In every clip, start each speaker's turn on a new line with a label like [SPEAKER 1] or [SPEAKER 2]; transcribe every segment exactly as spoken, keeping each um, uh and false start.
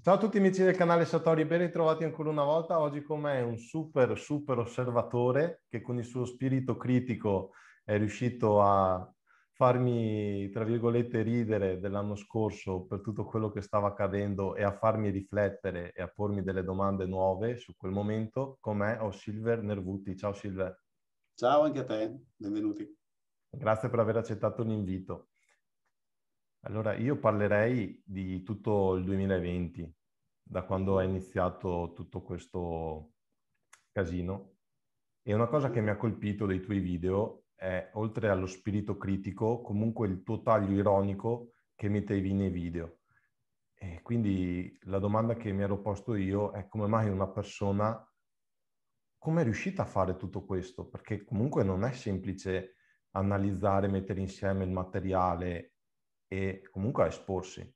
[SPEAKER 1] Ciao a tutti amici del canale Satori, ben ritrovati ancora una volta. Oggi con me è un super, super osservatore che con il suo spirito critico è riuscito a farmi, tra virgolette, ridere dell'anno scorso per tutto quello che stava accadendo e a farmi riflettere e a pormi delle domande nuove su quel momento. Con me ho Silver Nervuti. Ciao Silver.
[SPEAKER 2] Ciao anche a te, benvenuti.
[SPEAKER 1] Grazie per aver accettato l'invito. Allora, io parlerei di tutto il duemilaventi, da quando è iniziato tutto questo casino. E una cosa che mi ha colpito dei tuoi video è, oltre allo spirito critico, comunque il tuo taglio ironico che mettevi nei video. E quindi la domanda che mi ero posto io è come mai una persona, come è riuscita a fare tutto questo? Perché comunque non è semplice analizzare, mettere insieme il materiale e comunque a esporsi.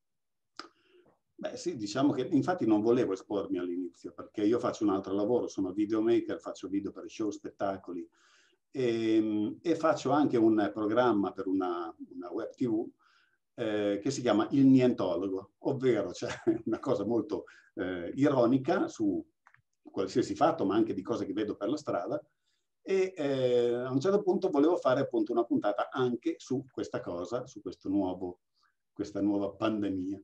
[SPEAKER 2] Beh sì, diciamo che infatti non volevo espormi all'inizio perché io faccio un altro lavoro, sono videomaker, faccio video per show, spettacoli e, e faccio anche un programma per una, una web tivù eh, che si chiama Il Nientologo, ovvero c'è cioè, una cosa molto eh, ironica su qualsiasi fatto, ma anche di cose che vedo per la strada. E eh, a un certo punto volevo fare appunto una puntata anche su questa cosa, su questo nuovo, questa nuova pandemia.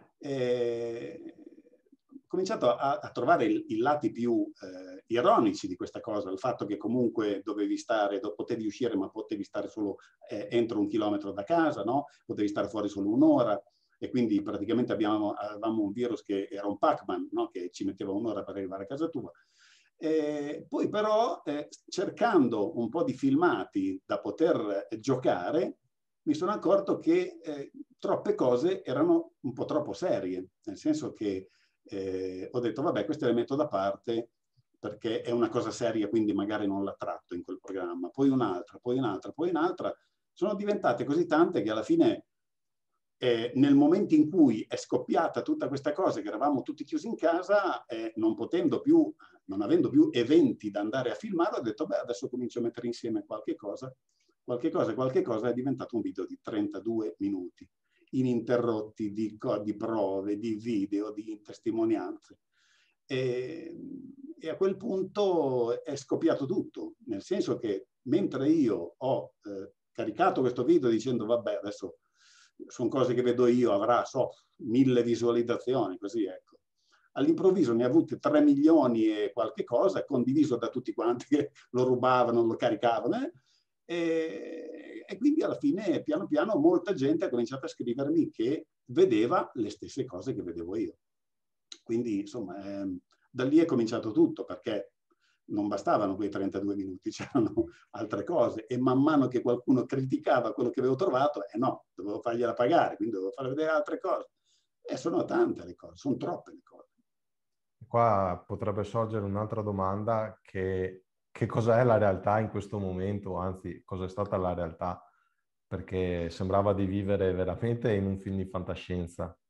[SPEAKER 2] E ho cominciato a, a trovare i, i lati più eh, ironici di questa cosa, il fatto che comunque dovevi stare, potevi uscire ma potevi stare solo eh, entro un chilometro da casa, no? Potevi stare fuori solo un'ora e quindi praticamente abbiamo, avevamo un virus che era un Pac-Man, no? Che ci metteva un'ora per arrivare a casa tua. Eh, poi però eh, cercando un po' di filmati da poter eh, giocare mi sono accorto che eh, troppe cose erano un po' troppo serie, nel senso che eh, ho detto vabbè queste le metto da parte perché è una cosa seria, quindi magari non la tratto in quel programma, poi un'altra, poi un'altra, poi un'altra, sono diventate così tante che alla fine eh, nel momento in cui è scoppiata tutta questa cosa, che eravamo tutti chiusi in casa, eh, non potendo più, non avendo più eventi da andare a filmare, ho detto, beh, adesso comincio a mettere insieme qualche cosa, qualche cosa, qualche cosa, è diventato un video di trentadue minuti, ininterrotti di, di prove, di video, di testimonianze. E, e a quel punto è scoppiato tutto, nel senso che mentre io ho eh, caricato questo video dicendo, vabbè, adesso sono cose che vedo io, avrà, so, mille visualizzazioni, così ecco. All'improvviso ne ha avute tre milioni e qualche cosa, condiviso da tutti quanti che lo rubavano, lo caricavano, eh? e, e quindi alla fine, piano piano, molta gente ha cominciato a scrivermi che vedeva le stesse cose che vedevo io. Quindi, insomma, eh, da lì è cominciato tutto, perché non bastavano quei trentadue minuti, c'erano altre cose e man mano che qualcuno criticava quello che avevo trovato, eh no, dovevo fargliela pagare, quindi dovevo far vedere altre cose. E sono tante le cose, sono troppe le cose.
[SPEAKER 1] Qua potrebbe sorgere un'altra domanda che, che cos'è la realtà in questo momento, anzi, cosa è stata la realtà? Perché sembrava di vivere veramente in un film di fantascienza.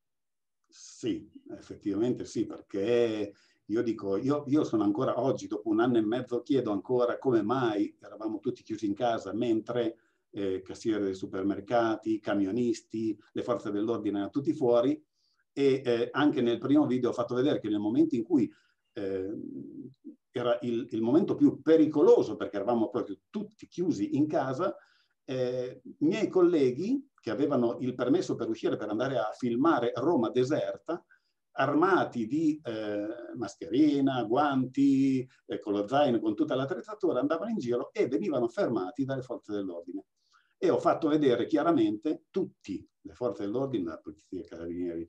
[SPEAKER 2] Sì, effettivamente sì, perché io dico, io, io sono ancora oggi, dopo un anno e mezzo, chiedo ancora come mai eravamo tutti chiusi in casa, mentre eh, cassieri dei supermercati, camionisti, le forze dell'ordine erano tutti fuori, e eh, anche nel primo video ho fatto vedere che nel momento in cui eh, era il, il momento più pericoloso, perché eravamo proprio tutti chiusi in casa, eh, i miei colleghi che avevano il permesso per uscire per andare a filmare Roma deserta, armati di eh, mascherina, guanti, eh, con lo zaino, con tutta l'attrezzatura, andavano in giro e venivano fermati dalle forze dell'ordine. E ho fatto vedere chiaramente tutte le forze dell'ordine, la polizia, i carabinieri,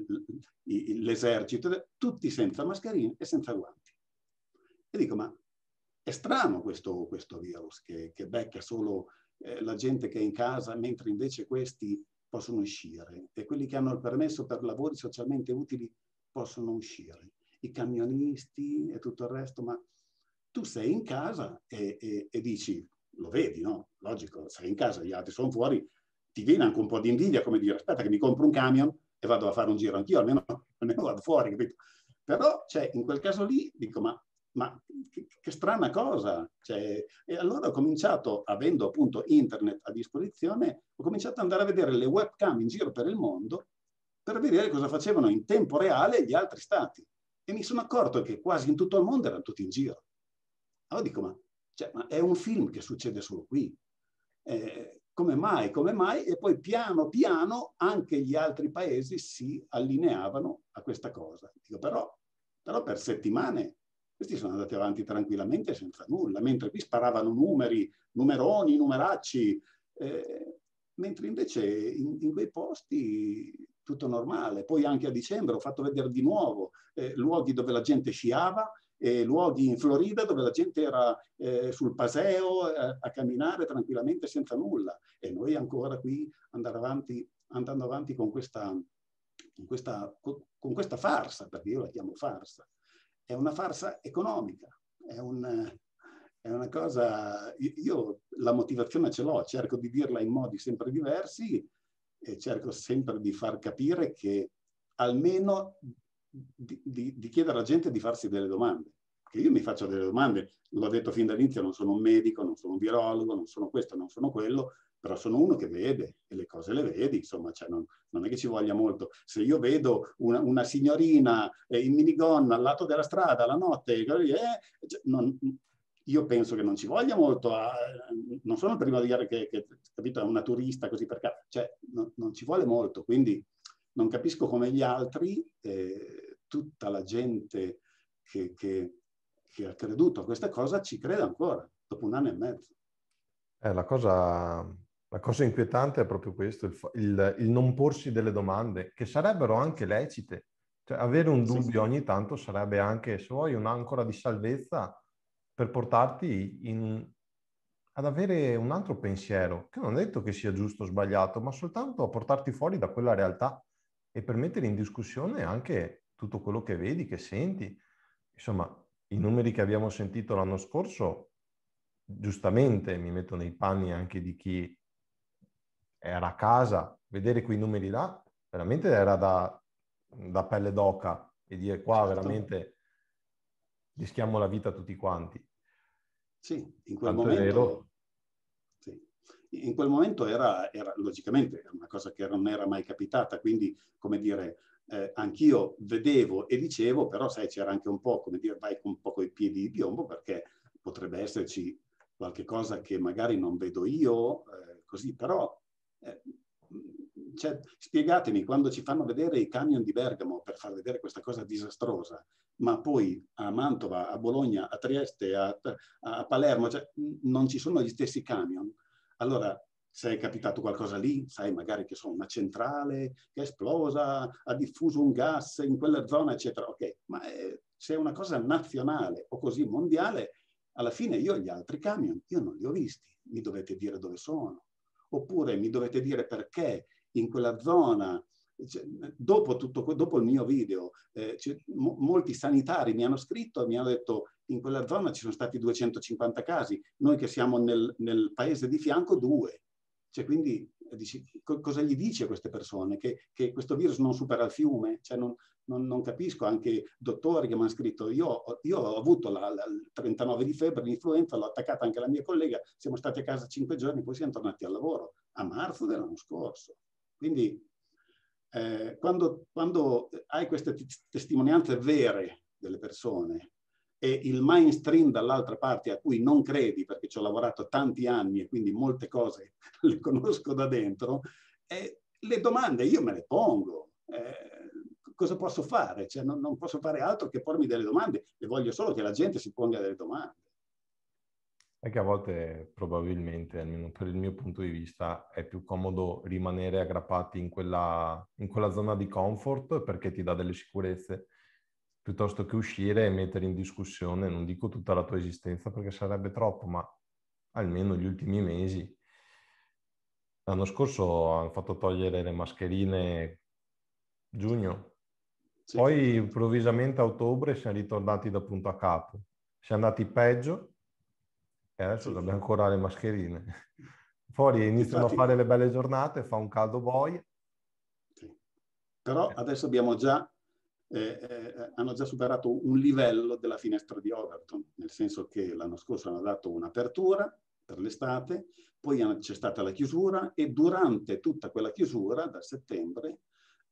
[SPEAKER 2] l'esercito, tutti senza mascherine e senza guanti. E dico, ma è strano questo, questo virus che, che becca solo eh, la gente che è in casa, mentre invece questi possono uscire e quelli che hanno il permesso per lavori socialmente utili possono uscire, i camionisti e tutto il resto, ma tu sei in casa e, e, e dici, lo vedi, no? Logico, sei in casa, gli altri sono fuori, ti viene anche un po' di invidia, come dire, aspetta che mi compro un camion e vado a fare un giro anch'io, almeno, almeno vado fuori, capito? Però, cioè, in quel caso lì, dico, ma ma che, che strana cosa, cioè, e allora ho cominciato, avendo appunto internet a disposizione, ho cominciato ad andare a vedere le webcam in giro per il mondo per per vedere cosa facevano in tempo reale gli altri stati. E mi sono accorto che quasi in tutto il mondo erano tutti in giro. Allora dico, ma, cioè, ma è un film che succede solo qui. Eh, come mai, come mai? E poi piano piano anche gli altri paesi si allineavano a questa cosa. Dico, però, però per settimane questi sono andati avanti tranquillamente senza nulla, mentre qui sparavano numeri, numeroni, numeracci, eh, mentre invece in, in quei posti tutto normale. Poi anche a dicembre ho fatto vedere di nuovo eh, luoghi dove la gente sciava, e luoghi in Florida dove la gente era eh, sul paseo eh, a camminare tranquillamente senza nulla, e noi ancora qui andare avanti, andando avanti con questa, con questa, con questa farsa, perché io la chiamo farsa. È una farsa economica, è, un, è una cosa... Io la motivazione ce l'ho, cerco di dirla in modi sempre diversi e cerco sempre di far capire che almeno Di, di, di chiedere alla gente di farsi delle domande, che io mi faccio delle domande, l'ho detto fin dall'inizio, non sono un medico, non sono un virologo, non sono questo, non sono quello, però sono uno che vede e le cose le vedi, insomma, cioè non, non è che ci voglia molto. Se io vedo una, una signorina eh, in minigonna al lato della strada la notte, eh, cioè, non, io penso che non ci voglia molto, a, non sono il primo a dire che, che capito, è una turista così per caso, cioè no, non ci vuole molto, quindi non capisco come gli altri, eh, tutta la gente che, che, che ha creduto a questa cosa ci crede ancora, dopo un anno e mezzo.
[SPEAKER 1] Eh, la cosa, la cosa inquietante è proprio questo, il, il, il non porsi delle domande, che sarebbero anche lecite. Cioè, avere un dubbio sì, ogni tanto sarebbe anche, se vuoi, un'ancora di salvezza per portarti in, ad avere un altro pensiero, che non è detto che sia giusto o sbagliato, ma soltanto a portarti fuori da quella realtà e per mettere in discussione anche tutto quello che vedi, che senti. Insomma, i numeri che abbiamo sentito l'anno scorso, giustamente mi metto nei panni anche di chi era a casa, vedere quei numeri là, veramente era da, da pelle d'oca e dire qua certo, veramente rischiamo la vita tutti quanti.
[SPEAKER 2] Sì, in quel
[SPEAKER 1] Tanto
[SPEAKER 2] momento...
[SPEAKER 1] è vero.
[SPEAKER 2] Sì. In quel momento era, era logicamente una cosa che non era mai capitata, quindi, come dire, eh, anch'io vedevo e dicevo, però sai, c'era anche un po', come dire, vai un po' coi piedi di piombo, perché potrebbe esserci qualche cosa che magari non vedo io, eh, così, però... Eh, cioè, spiegatemi, quando ci fanno vedere i camion di Bergamo per far vedere questa cosa disastrosa, ma poi a Mantova, a Bologna, a Trieste, a, a Palermo, cioè, non ci sono gli stessi camion. Allora, se è capitato qualcosa lì, sai, magari che sono una centrale che è esplosa, ha diffuso un gas in quella zona, eccetera. Ok, ma è, se è una cosa nazionale o così mondiale, alla fine io gli altri camion, io non li ho visti. Mi dovete dire dove sono. Oppure mi dovete dire perché in quella zona, cioè, dopo, tutto, dopo il mio video, eh, mo, molti sanitari mi hanno scritto e mi hanno detto in quella zona ci sono stati duecentocinquanta casi, noi che siamo nel, nel paese di fianco due. Cioè, quindi dici, co cosa gli dice a queste persone? Che, che questo virus non supera il fiume? Cioè, non, non, non capisco, anche dottori che mi hanno scritto, io, io ho avuto la, la, il trentanove di febbre, l'influenza, l'ho attaccata anche la mia collega, siamo stati a casa cinque giorni, poi siamo tornati al lavoro, a marzo dell'anno scorso. Quindi eh, quando, quando hai queste testimonianze vere delle persone e il mainstream dall'altra parte a cui non credi, perché ci ho lavorato tanti anni e quindi molte cose le conosco da dentro, eh, le domande io me le pongo. Eh, cosa posso fare? Cioè, non, non posso fare altro che pormi delle domande e voglio solo che la gente si ponga delle domande.
[SPEAKER 1] È che a volte probabilmente, almeno per il mio punto di vista, è più comodo rimanere aggrappati in quella, in quella zona di comfort perché ti dà delle sicurezze, piuttosto che uscire e mettere in discussione, non dico tutta la tua esistenza perché sarebbe troppo, ma almeno gli ultimi mesi. L'anno scorso hanno fatto togliere le mascherine giugno,
[SPEAKER 2] sì,
[SPEAKER 1] poi
[SPEAKER 2] sì.
[SPEAKER 1] improvvisamente a ottobre siamo ritornati da punto a capo. Siamo andati peggio e adesso
[SPEAKER 2] Sì.
[SPEAKER 1] abbiamo ancora le mascherine. Fuori iniziano
[SPEAKER 2] Infatti,
[SPEAKER 1] a fare le belle giornate, fa un caldo boia.
[SPEAKER 2] sì. Però adesso abbiamo già, eh, eh, hanno già superato un livello della finestra di Overton, nel senso che l'anno scorso hanno dato un'apertura per l'estate, poi c'è stata la chiusura e durante tutta quella chiusura, da settembre,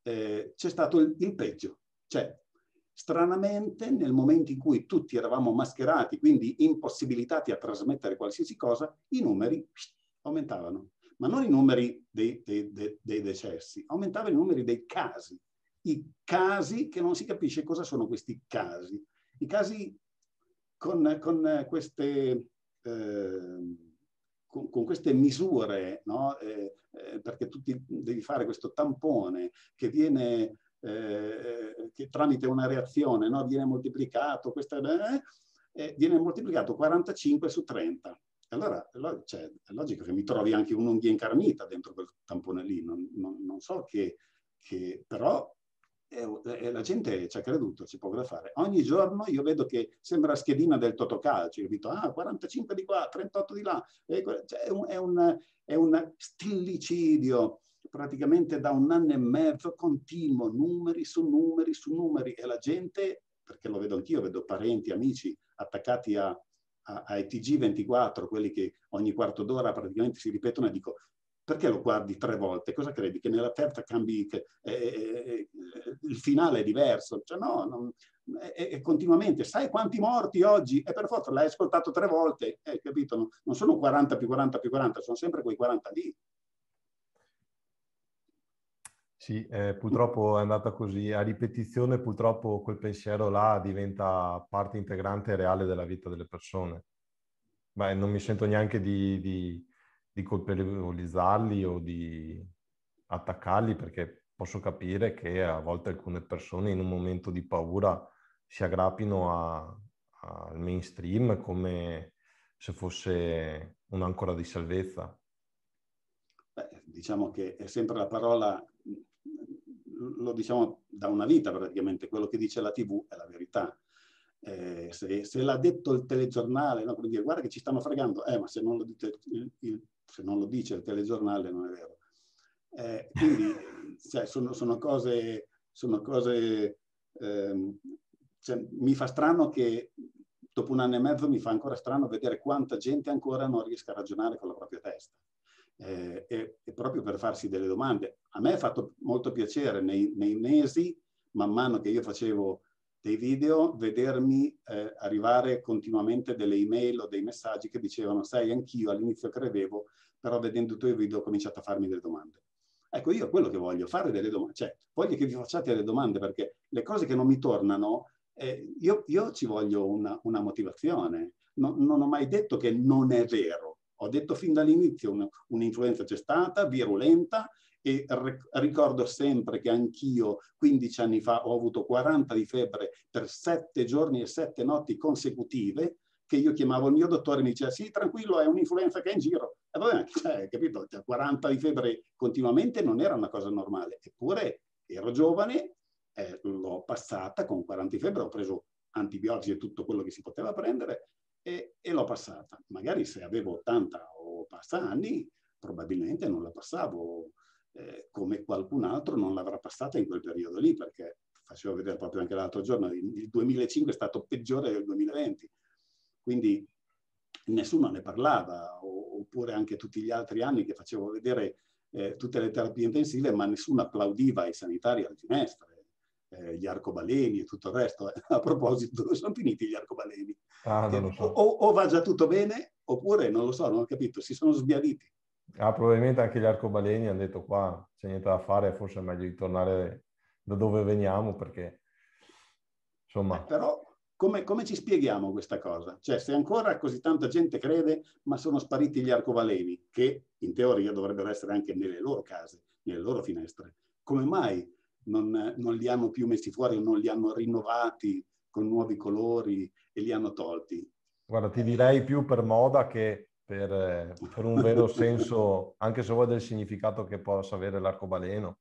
[SPEAKER 2] eh, c'è stato il, il peggio. Cioè, stranamente, nel momento in cui tutti eravamo mascherati, quindi impossibilitati a trasmettere qualsiasi cosa, i numeri aumentavano. Ma non i numeri dei, dei, dei, dei decessi, aumentavano i numeri dei casi. I casi che non si capisce cosa sono questi casi. I casi con, con queste... Eh, Con, con queste misure, no? eh, eh, perché tu ti, devi fare questo tampone che viene, eh, che tramite una reazione, no? Viene moltiplicato, questa, eh, eh, viene moltiplicato quarantacinque su trenta. Allora cioè, è logico che mi trovi anche un'unghia incarnita dentro quel tampone lì, non, non, non so che, che però e la gente ci ha creduto, c'è poco da fare. Ogni giorno io vedo che sembra schedina del Totocalcio, ho detto, ah, quarantacinque di qua, trentotto di là, cioè, è, un, è, un, è un stillicidio praticamente da un anno e mezzo continuo, numeri su numeri su numeri, e la gente, perché lo vedo anch'io, vedo parenti, amici attaccati a, a, ai T G ventiquattro, quelli che ogni quarto d'ora praticamente si ripetono, e dico, perché lo guardi tre volte? Cosa credi? Che nella terza cambi, che, eh, eh, il finale è diverso? Cioè no, non, è, è continuamente. Sai quanti morti oggi? E per forza l'hai ascoltato tre volte, eh, capito? Non, non sono quaranta più quaranta più quaranta, sono sempre quei quaranta lì.
[SPEAKER 1] Sì, eh, purtroppo è andata così. A ripetizione purtroppo quel pensiero là diventa parte integrante e reale della vita delle persone. Ma non mi sento neanche di... di di colpevolizzarli o di attaccarli, perché posso capire che a volte alcune persone in un momento di paura si aggrappino a, al mainstream come se fosse un'ancora di salvezza.
[SPEAKER 2] Beh, diciamo che è sempre la parola, lo diciamo da una vita praticamente, quello che dice la tivù è la verità. Eh, se, se l'ha detto il telegiornale, no, per dire, guarda che ci stanno fregando, eh, ma se non lo, dite, il, il, se non lo dice il telegiornale non è vero. Eh, quindi cioè, sono, sono cose, sono cose ehm, cioè, mi fa strano che dopo un anno e mezzo mi fa ancora strano vedere quanta gente ancora non riesca a ragionare con la propria testa. Eh, e, e proprio per farsi delle domande. A me è fatto molto piacere nei, nei mesi, man mano che io facevo dei video, vedermi eh, arrivare continuamente delle email o dei messaggi che dicevano, sai, anch'io all'inizio credevo, però vedendo i tuoi video ho cominciato a farmi delle domande. Ecco, io quello che voglio, fare delle domande, cioè voglio che vi facciate delle domande, perché le cose che non mi tornano, eh, io, io ci voglio una, una motivazione. No, non ho mai detto che non è vero. Ho detto fin dall'inizio un'influenza c'è stata, virulenta, e ricordo sempre che anch'io quindici anni fa ho avuto quaranta di febbre per sette giorni e sette notti consecutive, che io chiamavo il mio dottore e mi diceva sì, tranquillo, è un'influenza che è in giro. E vabbè, cioè, capito? quaranta di febbre continuamente non era una cosa normale, eppure ero giovane, eh, l'ho passata con quaranta di febbre, ho preso antibiotici e tutto quello che si poteva prendere, e, e l'ho passata. Magari se avevo ottanta o passa anni, probabilmente non la passavo eh, come qualcun altro non l'avrà passata in quel periodo lì, perché facevo vedere proprio anche l'altro giorno, il duemilacinque è stato peggiore del duemilaventi. Quindi nessuno ne parlava, oppure anche tutti gli altri anni che facevo vedere eh, tutte le terapie intensive, ma nessuno applaudiva ai sanitari alle finestre. Eh, gli arcobaleni e tutto il resto. A proposito, dove sono finiti gli arcobaleni?
[SPEAKER 1] Ah,
[SPEAKER 2] Che
[SPEAKER 1] non lo so.
[SPEAKER 2] o, o va già tutto bene, oppure non lo so, non ho capito, si sono sbiaditi.
[SPEAKER 1] Ah, probabilmente anche gli arcobaleni hanno detto qua c'è niente da fare, forse è meglio di tornare da dove veniamo, perché insomma...
[SPEAKER 2] Eh, però come, come ci spieghiamo questa cosa? Cioè, se ancora così tanta gente crede, ma sono spariti gli arcobaleni, che in teoria dovrebbero essere anche nelle loro case, nelle loro finestre, come mai non, non li hanno più messi fuori o non li hanno rinnovati con nuovi colori e li hanno tolti?
[SPEAKER 1] Guarda, ti direi più per moda che per, eh, per un vero senso, anche se vuoi del significato che possa avere l'arcobaleno.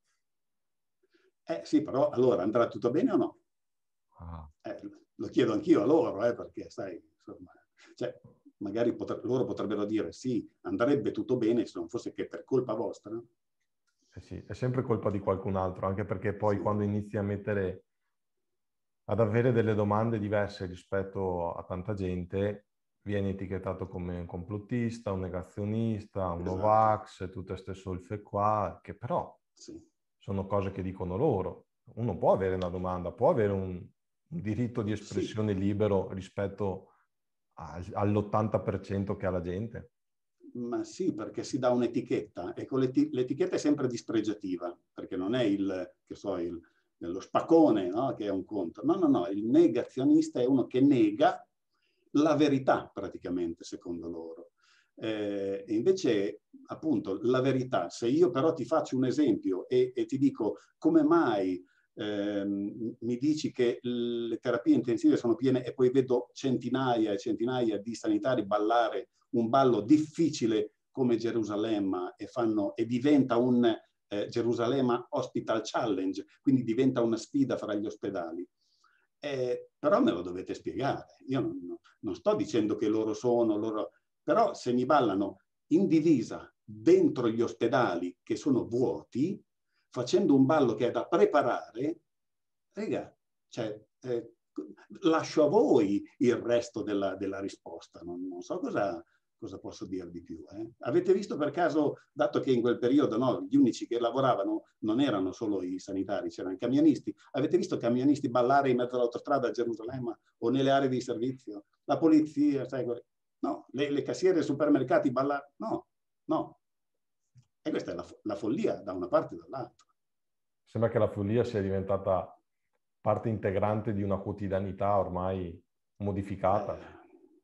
[SPEAKER 2] Eh sì, però allora andrà tutto bene o no?
[SPEAKER 1] Ah.
[SPEAKER 2] Eh, lo chiedo anch'io a loro, eh, perché sai, insomma, cioè, magari potre, loro potrebbero dire sì, andrebbe tutto bene se non fosse che per colpa vostra.
[SPEAKER 1] Eh sì, è sempre colpa di qualcun altro, anche perché poi
[SPEAKER 2] Sì.
[SPEAKER 1] quando inizi a mettere, ad avere delle domande diverse rispetto a tanta gente, vieni etichettato come un complottista, un negazionista, un
[SPEAKER 2] Esatto.
[SPEAKER 1] Novax, tutte queste solfe qua, che però
[SPEAKER 2] Sì.
[SPEAKER 1] sono cose che dicono loro. Uno può avere una domanda, può avere un, un diritto di espressione sì. libero rispetto all'ottanta per cento che ha la gente.
[SPEAKER 2] Ma sì, perché si dà un'etichetta, e l'etichetta è sempre dispregiativa, perché non è il, che so, il, lo spaccone, no? Che è un conto. No, no, no, il negazionista è uno che nega la verità, praticamente, secondo loro. Eh, e invece, appunto, la verità, se io però ti faccio un esempio e, e ti dico come mai eh, mi dici che le terapie intensive sono piene e poi vedo centinaia e centinaia di sanitari ballare un ballo difficile come Gerusalemme e, fanno, e diventa un eh, Gerusalemme Hospital Challenge, quindi diventa una sfida fra gli ospedali. Eh, però me lo dovete spiegare. Io non, non sto dicendo che loro sono, loro... però se mi ballano in divisa dentro gli ospedali che sono vuoti, facendo un ballo che è da preparare, raga, cioè, eh, lascio a voi il resto della, della risposta. Non, non so cosa, cosa posso dire di più. Eh? Avete visto per caso, dato che in quel periodo no, gli unici che lavoravano non erano solo i sanitari, c'erano i camionisti, avete visto camionisti ballare in mezzo all'autostrada a Gerusalemme o nelle aree di servizio? La polizia, sai, no, le, le cassiere ai supermercati ballare, no, no. E questa è la, la follia da una parte e dall'altra.
[SPEAKER 1] Sembra che la follia sia diventata parte integrante di una quotidianità ormai modificata.
[SPEAKER 2] Eh,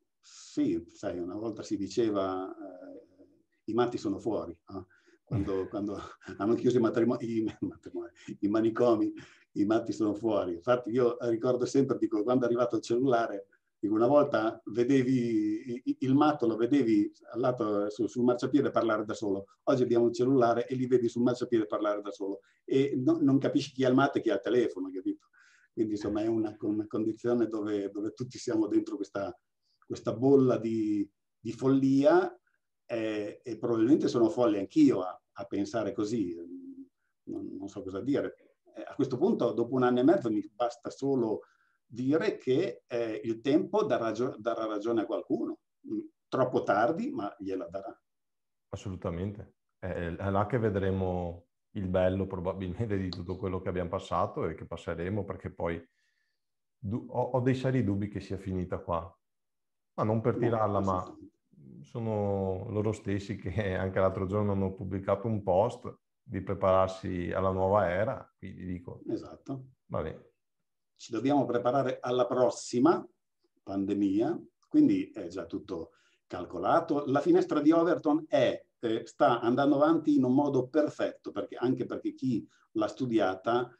[SPEAKER 2] sì, sai, una volta si diceva eh, i matti sono fuori, no? quando, quando hanno chiuso i, matrimoni, i, matrimoni, i manicomi, i matti sono fuori. Infatti io ricordo sempre, dico, quando è arrivato il cellulare, dico, una volta vedevi il matto, lo vedevi al lato, sul, sul marciapiede parlare da solo. Oggi abbiamo un cellulare e li vedi sul marciapiede parlare da solo. E no, non capisci chi ha il matto e chi ha il telefono, capito? Quindi insomma è una, una condizione dove, dove tutti siamo dentro questa, questa bolla di, di follia eh, e probabilmente sono folle anch'io a, a pensare così. Non, non so cosa dire. Eh, a questo punto, dopo un anno e mezzo, mi basta solo dire che eh, il tempo darà, ragio- darà ragione a qualcuno. Troppo tardi, ma gliela darà.
[SPEAKER 1] Assolutamente. È, è là che vedremo il bello probabilmente di tutto quello che abbiamo passato e che passeremo, perché poi du- ho, ho dei seri dubbi che sia finita qua. Ma non per tirarla,
[SPEAKER 2] No,
[SPEAKER 1] ma sono loro stessi che anche l'altro giorno hanno pubblicato un post di prepararsi alla nuova era, quindi dico,
[SPEAKER 2] esatto.
[SPEAKER 1] vabbè.
[SPEAKER 2] Ci dobbiamo preparare alla prossima pandemia, quindi è già tutto calcolato. La finestra di Overton è, eh, sta andando avanti in un modo perfetto, perché, anche perché chi l'ha studiata,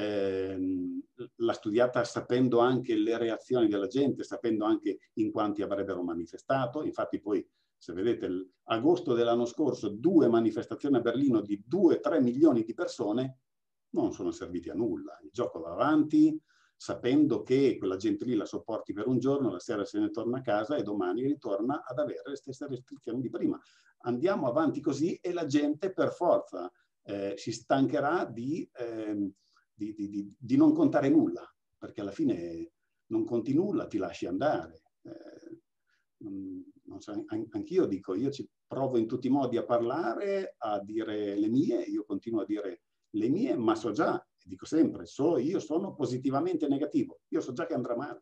[SPEAKER 2] ehm, l'ha studiata sapendo anche le reazioni della gente, sapendo anche in quanti avrebbero manifestato. Infatti poi, se vedete, agosto dell'anno scorso, due manifestazioni a Berlino di due tre milioni di persone non sono serviti a nulla. Il gioco va avanti, sapendo che quella gente lì la sopporti per un giorno, la sera se ne torna a casa e domani ritorna ad avere le stesse restrizioni di prima. Andiamo avanti così e la gente per forza eh, si stancherà di, eh, di, di, di, di non contare nulla, perché alla fine non conti nulla, ti lasci andare. Eh, non so, anch'io dico, io ci provo in tutti i modi a parlare, a dire le mie, io continuo a dire le mie, ma so già, dico sempre, so, io sono positivamente negativo, io so già che andrà male.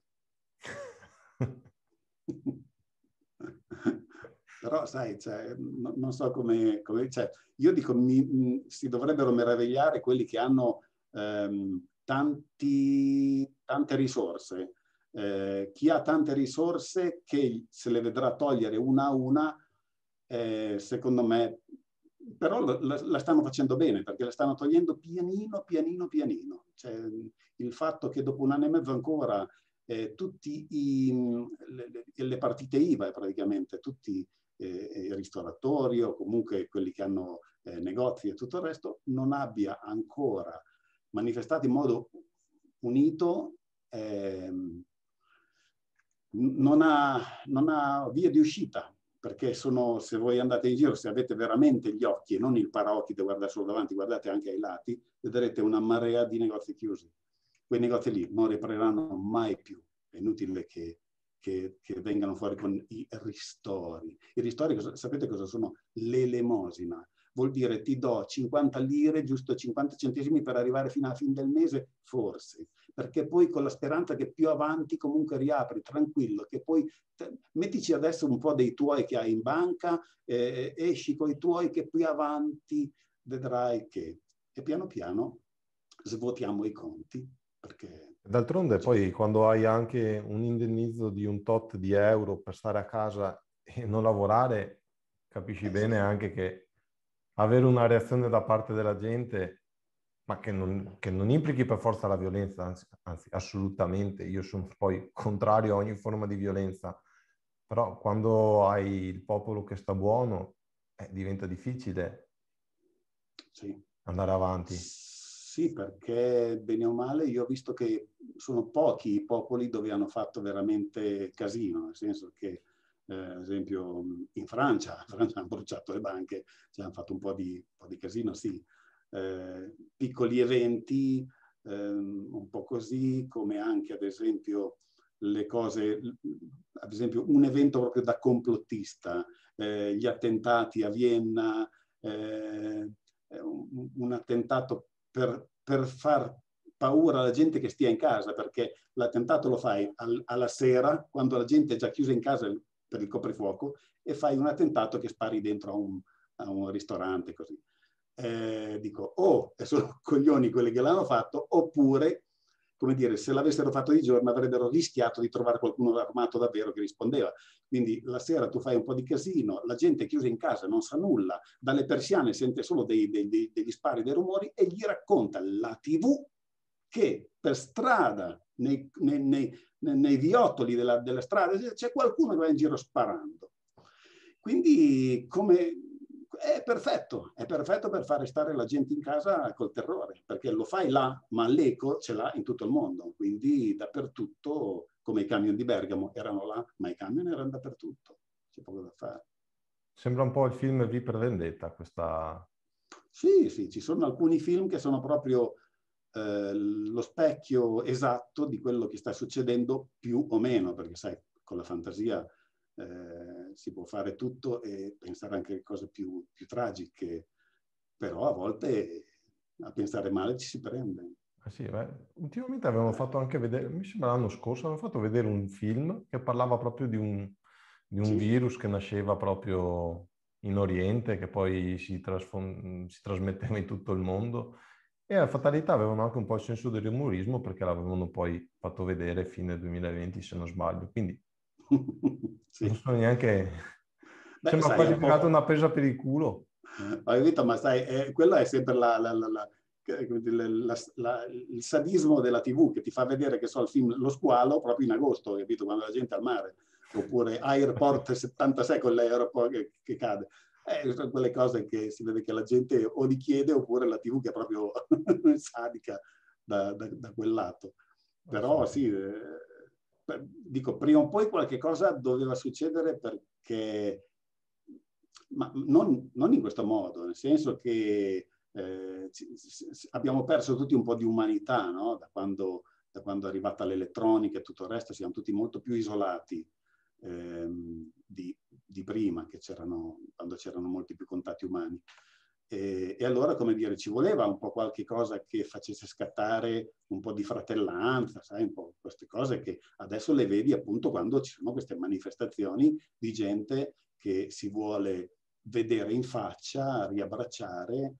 [SPEAKER 2] Però sai, cioè, no, non so come, come cioè, io dico, mi, mi, si dovrebbero meravigliare quelli che hanno ehm, tanti, tante risorse. Eh, chi ha tante risorse che se le vedrà togliere una a una, eh, secondo me, però la, la stanno facendo bene, perché la stanno togliendo pianino, pianino, pianino. Cioè, il fatto che dopo un anno e mezzo ancora eh, tutti i, le, le partite I V A, praticamente tutti eh, i ristoratori o comunque quelli che hanno eh, negozi e tutto il resto, non abbia ancora manifestato in modo unito, ehm, non ha, non ha via di uscita. Perché sono, se voi andate in giro, se avete veramente gli occhi e non il paraocchi da guardare solo davanti, guardate anche ai lati, vedrete una marea di negozi chiusi. Quei negozi lì non riapriranno mai più. È inutile che, che, che vengano fuori con i ristori. I ristori, cosa, sapete cosa sono? L'elemosina. vuol dire ti do cinquanta lire, giusto cinquanta centesimi per arrivare fino alla fine del mese, forse, perché poi con la speranza che più avanti comunque riapri, tranquillo, che poi te, mettici adesso un po' dei tuoi che hai in banca, eh, esci con i tuoi che più avanti vedrai che, e piano piano svuotiamo i conti, perché...
[SPEAKER 1] D'altronde poi quando hai anche un indennizzo di un tot di euro per stare a casa e non lavorare, capisci
[SPEAKER 2] eh,
[SPEAKER 1] bene
[SPEAKER 2] sì.
[SPEAKER 1] anche che avere una reazione da parte della gente, ma che non, che non implichi per forza la violenza, anzi, anzi assolutamente, io sono poi contrario a ogni forma di violenza, però quando hai il popolo che sta buono, eh, diventa difficile
[SPEAKER 2] Sì.
[SPEAKER 1] andare avanti.
[SPEAKER 2] Sì, perché bene o male io ho visto che sono pochi i popoli dove hanno fatto veramente casino, nel senso che, eh, ad esempio, in Francia, in Francia hanno bruciato le banche, cioè hanno fatto un po' di, un po' di casino, sì. Eh, piccoli eventi, ehm, un po' così, come anche, ad esempio, le cose, ad esempio, un evento proprio da complottista, eh, gli attentati a Vienna, eh, un, un attentato per, per far paura alla gente che stia in casa, perché l'attentato lo fai al, alla sera, quando la gente è già chiusa in casa per il coprifuoco, e fai un attentato che spari dentro a un, a un ristorante, così. Eh, dico, o oh, sono coglioni quelli che l'hanno fatto, oppure, come dire, se l'avessero fatto di giorno avrebbero rischiato di trovare qualcuno armato davvero che rispondeva. Quindi la sera tu fai un po' di casino, la gente è chiusa in casa, non sa nulla, dalle persiane sente solo dei, dei, dei, degli spari, dei rumori, e gli racconta la tivù che per strada, nei, nei, nei, nei viottoli della, della strada, c'è qualcuno che va in giro sparando. Quindi come... è perfetto, è perfetto per fare stare la gente in casa col terrore, perché lo fai là, ma l'eco ce l'ha in tutto il mondo, quindi dappertutto, come i camion di Bergamo erano là, ma i camion erano dappertutto, c'è poco da fare.
[SPEAKER 1] Sembra un po' il film V per Vendetta, questa...
[SPEAKER 2] Sì, sì, ci sono alcuni film che sono proprio eh, lo specchio esatto di quello che sta succedendo più o meno, perché sai, con la fantasia eh, si può fare tutto e pensare anche a cose più, più tragiche, però a volte a pensare male ci si prende.
[SPEAKER 1] Eh sì, beh, ultimamente avevano fatto anche vedere, mi sembra l'anno scorso, avevano fatto vedere un film che parlava proprio di un, di un
[SPEAKER 2] Sì.
[SPEAKER 1] virus che nasceva proprio in Oriente, che poi si, trasfon- si trasmetteva in tutto il mondo. E a fatalità avevano anche un po' il senso dell'umorismo perché l'avevano poi fatto vedere fine duemilaventi, se non sbaglio. Quindi non
[SPEAKER 2] Sì.
[SPEAKER 1] so neanche...
[SPEAKER 2] Beh,
[SPEAKER 1] Sembra
[SPEAKER 2] sai, è
[SPEAKER 1] quasi
[SPEAKER 2] un
[SPEAKER 1] tirato
[SPEAKER 2] po'...
[SPEAKER 1] una presa per il culo.
[SPEAKER 2] Ho capito, ma sai, eh, quello è sempre la, la, la, la, la, la, il sadismo della tivù che ti fa vedere che so il film Lo Squalo proprio in agosto, capito? Quando la gente è al mare, oppure Airport settantasei con l'aeroporto che, che cade. Eh, sono quelle cose che si vede che la gente o li chiede oppure la tivù che è proprio sadica da, da, da quel lato. Però sì, eh, dico, prima o poi qualche cosa doveva succedere perché... ma non, non in questo modo, nel senso che eh, abbiamo perso tutti un po' di umanità, no? Da quando, da quando è arrivata l'elettronica e tutto il resto, siamo tutti molto più isolati ehm, di, di prima, che c'erano, quando c'erano molti più contatti umani. E, e allora, come dire, ci voleva un po' qualche cosa che facesse scattare un po' di fratellanza, sai, un po' queste cose che adesso le vedi appunto quando ci sono queste manifestazioni di gente che si vuole vedere in faccia, riabbracciare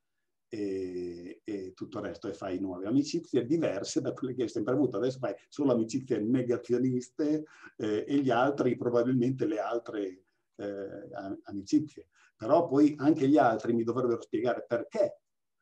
[SPEAKER 2] e, e tutto il resto, e fai nuove amicizie diverse da quelle che hai sempre avuto. Adesso fai solo amicizie negazioniste eh, e gli altri probabilmente le altre eh, amicizie. Però poi anche gli altri mi dovrebbero spiegare perché,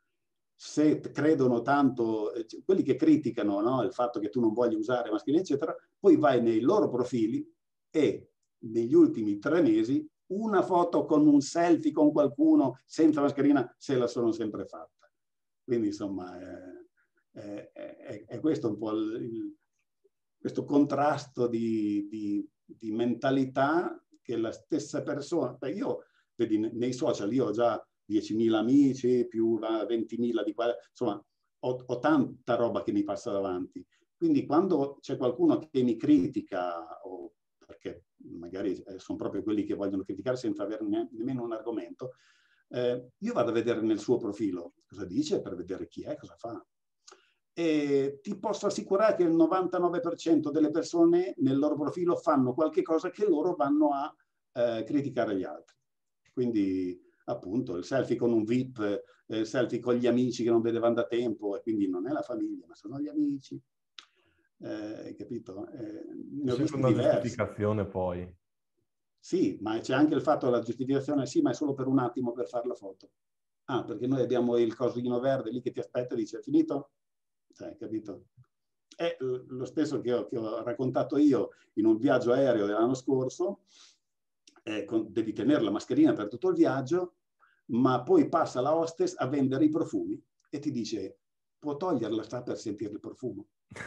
[SPEAKER 2] se credono tanto, eh, quelli che criticano, no, il fatto che tu non voglia usare mascherine, eccetera, poi vai nei loro profili e negli ultimi tre mesi una foto con un selfie con qualcuno senza mascherina se la sono sempre fatta. Quindi insomma eh, è, è, è questo un po' il, il, questo contrasto di, di, di mentalità che la stessa persona... Io, vedi, nei social io ho già diecimila amici, più ventimila di qua, insomma, ho, ho tanta roba che mi passa davanti. Quindi quando c'è qualcuno che mi critica, o perché magari sono proprio quelli che vogliono criticare senza avere ne, nemmeno un argomento, Eh, io vado a vedere nel suo profilo cosa dice per vedere chi è, cosa fa. E ti posso assicurare che il novantanove per cento delle persone nel loro profilo fanno qualche cosa che loro vanno a eh, criticare gli altri. Quindi appunto il selfie con un V I P, eh, il selfie con gli amici che non vedevano da tempo, e quindi non è la famiglia, ma sono gli amici. Eh, hai capito? Eh, ne
[SPEAKER 1] È
[SPEAKER 2] ho
[SPEAKER 1] sempre
[SPEAKER 2] visti
[SPEAKER 1] una
[SPEAKER 2] diversi.
[SPEAKER 1] giustificazione poi.
[SPEAKER 2] Sì, ma c'è anche il fatto della giustificazione, sì, ma è solo per un attimo per fare la foto. Ah, perché noi abbiamo il cosino verde lì che ti aspetta e dice, è finito? Cioè, capito? È lo stesso che ho, che ho raccontato io in un viaggio aereo dell'anno scorso, eh, con, devi tenere la mascherina per tutto il viaggio, ma poi passa la hostess a vendere i profumi e ti dice, può toglierla, sta per sentire il profumo.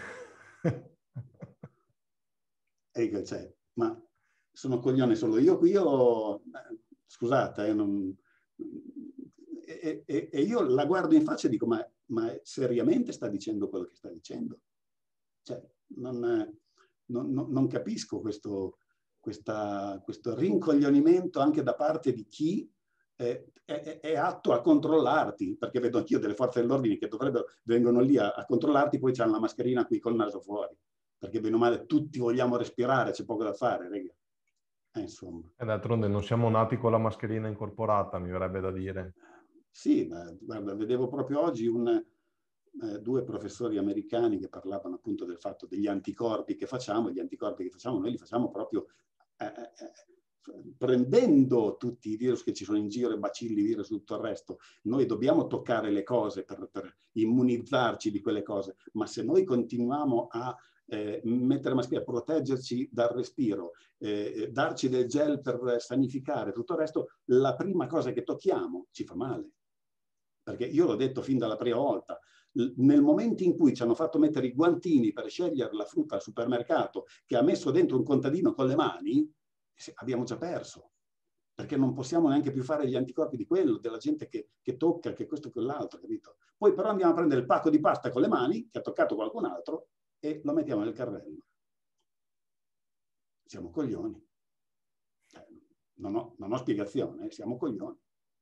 [SPEAKER 2] E cioè, ma sono coglione solo io qui o... Scusate, eh, non... E, e, e io la guardo in faccia e dico, ma, ma seriamente sta dicendo quello che sta dicendo? Cioè, non, non, non capisco questo, questa, questo rincoglionimento anche da parte di chi è, è, è atto a controllarti, perché vedo anch'io delle forze dell'ordine che dovrebbero, vengono lì a, a controllarti, poi c'hanno la mascherina qui col naso fuori, perché bene o male tutti vogliamo respirare, c'è poco da fare, raga. Eh, insomma.
[SPEAKER 1] E d'altronde non siamo nati con la mascherina incorporata, mi verrebbe da dire.
[SPEAKER 2] Sì, ma guarda, vedevo proprio oggi un, eh, due professori americani che parlavano appunto del fatto degli anticorpi che facciamo, gli anticorpi che facciamo, noi li facciamo proprio eh, eh, prendendo tutti i virus che ci sono in giro, i bacilli, i virus, tutto il resto. Noi dobbiamo toccare le cose per, per immunizzarci di quelle cose, ma se noi continuiamo a eh, mettere mascherina, proteggerci dal respiro, eh, darci del gel per sanificare, tutto il resto, la prima cosa che tocchiamo ci fa male. Perché io l'ho detto fin dalla prima volta, nel momento in cui ci hanno fatto mettere i guantini per scegliere la frutta al supermercato, che ha messo dentro un contadino con le mani, abbiamo già perso. Perché non possiamo neanche più fare gli anticorpi di quello, della gente che, che tocca, che questo e quell'altro, capito? Poi però andiamo a prendere il pacco di pasta con le mani, che ha toccato qualcun altro, e lo mettiamo nel carrello. Siamo coglioni. Non ho, non ho spiegazione, siamo coglioni.